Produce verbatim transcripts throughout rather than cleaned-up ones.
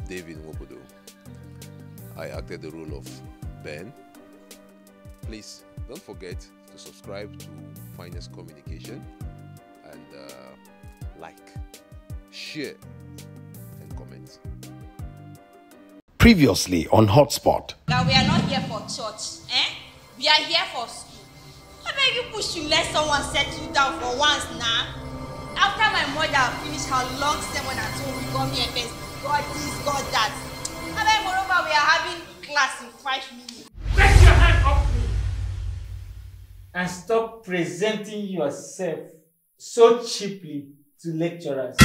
David Nwobodo. I acted the role of Ben. Please don't forget to subscribe to Finest Communication and uh, like, share, and comment. Previously on Hotspot. Now we are not here for church, eh? We are here for school. I beg you push to let someone settle down for once now. After my mother finished her long sermon at home, we come here first. God this, God that. I beg moreover, we are having class in five minutes. Take your hand off me and stop presenting yourself so cheaply to lecturers.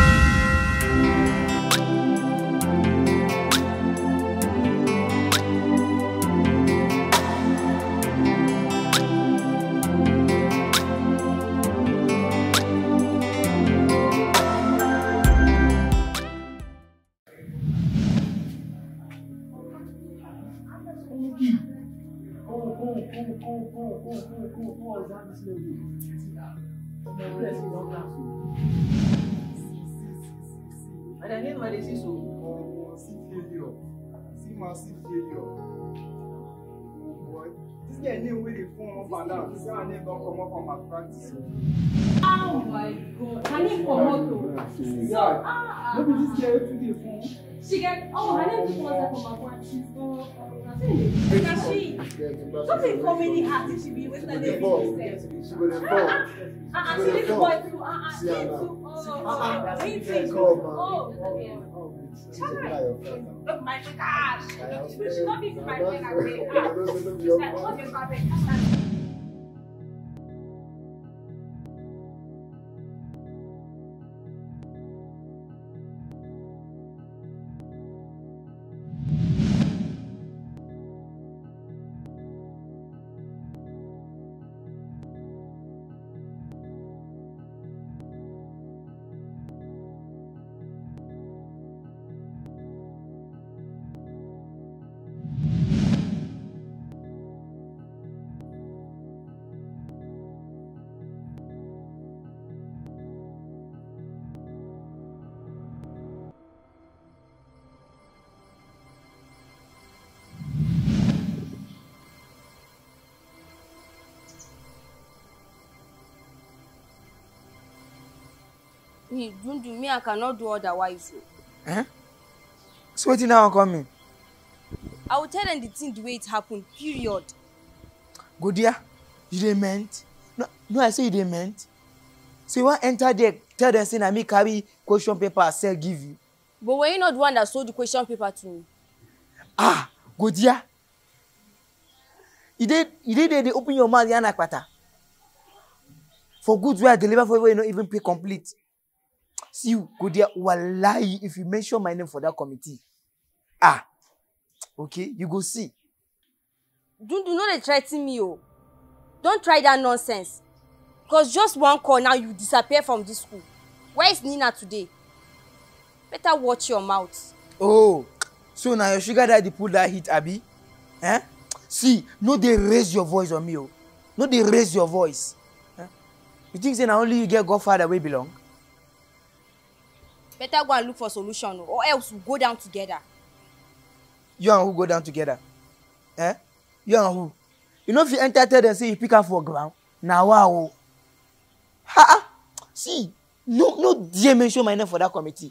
And I need my disease to oh, see failure. See massive failure. Boy, this guy name where they form up and down. This guy name don't come up from my practice. Oh my god. Her name come out though. Yeah. Ah, Maybe this guy every day form. she get oh her name just was from my one. She's go because she something comedy artist she be with the name. She go the fall. Ah, she this boy too. Ah, ah, me too. Oh, me too. Oh, oh my gosh. We should not be my friend again. Ah, she's like, oh, your baby. Me, don't do me, I cannot do otherwise. Eh? So what now coming? I will tell them the thing the way it happened, period. Good dear, you dey meant? No, no, I say you dey meant. So you want enter there, tell them say na me carry question paper I sell give you. But were you not the one that sold the question paper to me? Ah, good dear. You did, you did they open your mouth, yana kwata. For goods where I deliver for you, you not even pay complete. See you, good dear, wallahi, if you mention my name for that committee. Ah, okay, you go see. Don't do not threaten me, oh. Don't try that nonsense. Because just one call now you disappear from this school. Where is Nina today? Better watch your mouth. Oh, so now your sugar daddy pull that hit, Abby? Eh? See, no they raise your voice on me, oh. No they raise your voice. Eh? You think say now only you get Godfather where belong? Better go and look for solution, or else we'll go down together. You and who go down together? Eh? You and who? You know if you enter there and say you pick up for ground, now wow. Ha! See, no, no dear mention my name for that committee.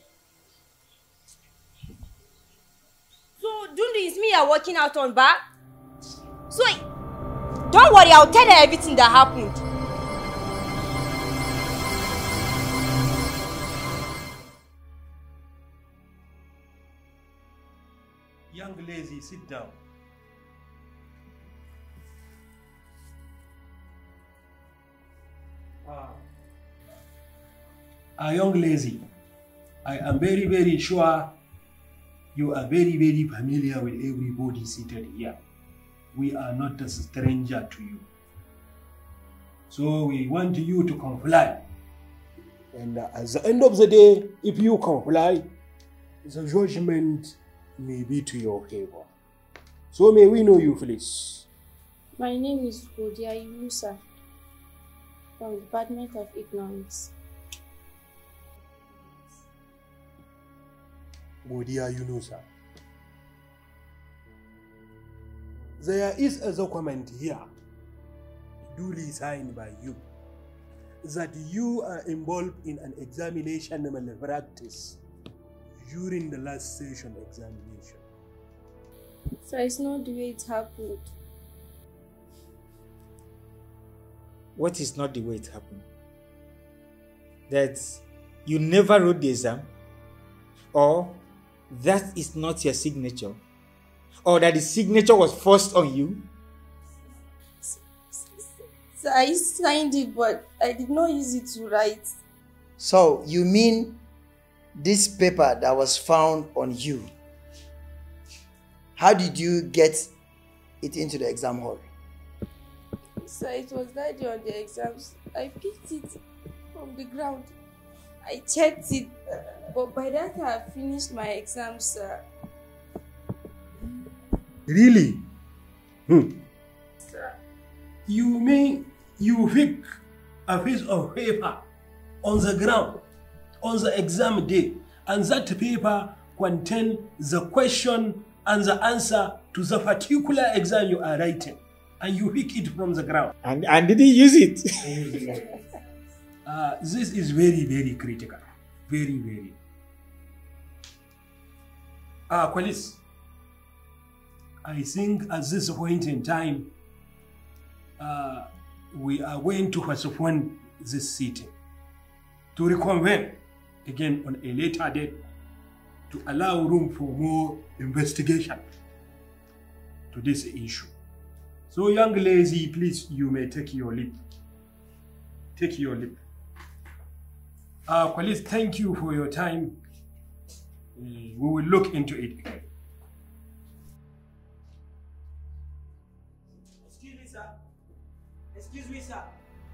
So, Dundu, it's me you're working out on back? So, don't worry, I'll tell her everything that happened. Young lazy, sit down. Ah. Ah, young lazy, I am very, very sure you are very, very familiar with everybody seated here. We are not a stranger to you. So we want you to comply. And uh, at the end of the day, if you comply, the judgment may be to your favor. So may we know you, please. My name is Godia Yusa from the Department of Economics. Godiya Yunusa. There is a document here, duly signed by you, that you are involved in an examination malpractice during the last session examination. So it's not the way it happened. What is not the way it happened? That you never wrote the exam, or that is not your signature, or that the signature was forced on you? So I signed it, but I did not use it to write. So you mean this paper that was found on you, how did you get it into the exam hall? So it was that day on the exams. I picked it from the ground. I checked it, but by that time I finished my exams, sir. Really? Hmm. Sir. You mean you pick a piece of paper on the ground on the exam day, and that paper contains the question and the answer to the particular exam you are writing, and you pick it from the ground? And, and did he use it? uh, this is very, very critical. Very, very. Uh, Qualis, I think at this point in time, uh, we are going to postpone this sitting to reconvene again on a later date to allow room for more investigation to this issue. So, young lady, please, you may take your leave. Take your leave. Uh, Qualis, thank you for your time. Uh, we will look into it again. Excuse me, sir. Excuse me, sir.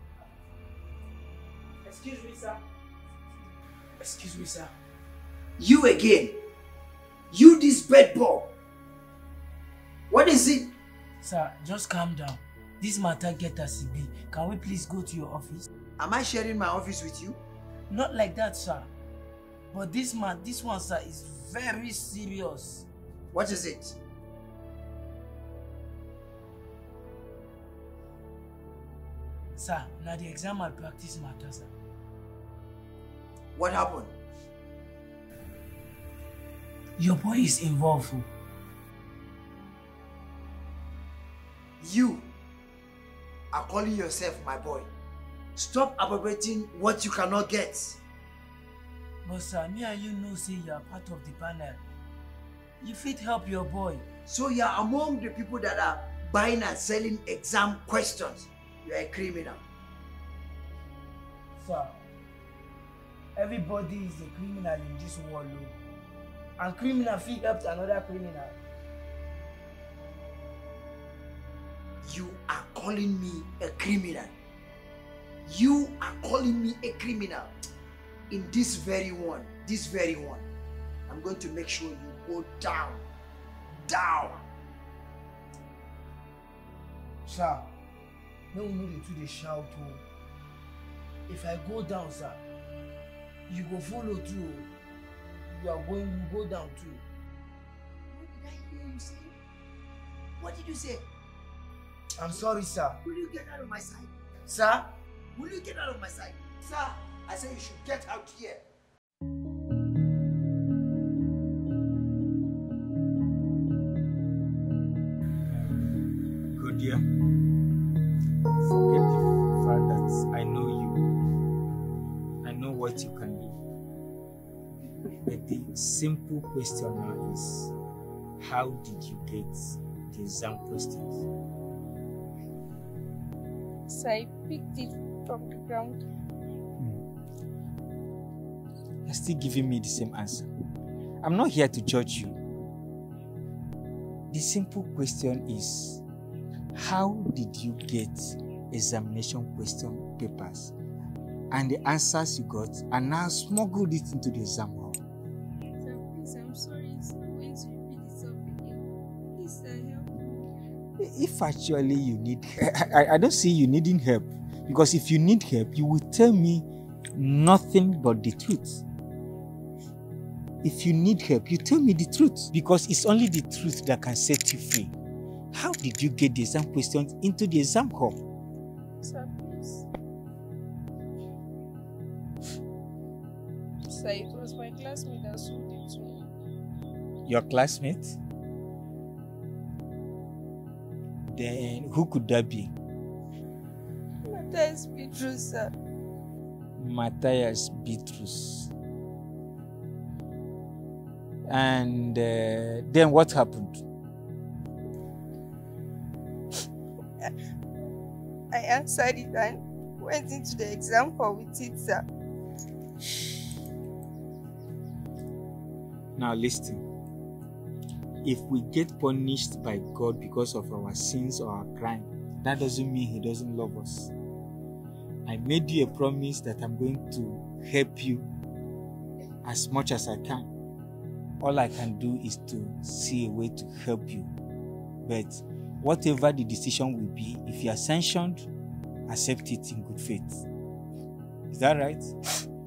Excuse me, sir. Excuse me, sir. You again. You this bed ball. What is it? Sir, just calm down. This matter get us be. Can we please go to your office? Am I sharing my office with you? Not like that, sir. But this man, this one, sir, is very serious. What is it? Sir, now the exam malpractice matter, sir. What happened? Your boy is involved. You are calling yourself my boy. Stop appropriating what you cannot get. But sir, me and you know say you are part of the panel. You fit help your boy. So you are among the people that are buying and selling exam questions. You are a criminal. Sir, everybody is a criminal in this world. And criminal fit help another criminal. You are calling me a criminal. You are calling me a criminal. In this very one, this very one, I'm going to make sure you go down. Down. Sir, no one know the two they shout. If I go down, sir, you go follow too. You are going to go down too. What did I hear you say? What did you say? I'm sorry, sir. Will you get out of my sight? Sir? Will you get out of my sight? Sir, I say you should get out here. Good dear. Forget the fact that I know you. I know what you can do. But the simple question now is, how did you get the exam questions? So I picked it from the ground. Hmm. You're still giving me the same answer. I'm not here to judge you. The simple question is, how did you get examination question papers and the answers you got and now smuggled it into the exam hall? Sir, please, I'm sorry. It's not going to repeat itself again. Please, sir, help me. If actually you need, I, I don't see you needing help, because if you need help, you will tell me nothing but the truth. If you need help, you tell me the truth, because it's only the truth that can set you free. How did you get the exam questions into the exam hall? Sir, please. Sir, it was my classmate that sold it to me. Your classmate? Then who could that be? Matthias Petrus, sir. Matthias Petrus. And uh, then what happened? I answered it and went into the exam hall with it, sir. Now listen. If we get punished by God because of our sins or our crime, that doesn't mean He doesn't love us. I made you a promise that I'm going to help you as much as I can. All I can do is to see a way to help you. But whatever the decision will be, if you are sanctioned, accept it in good faith. Is that right?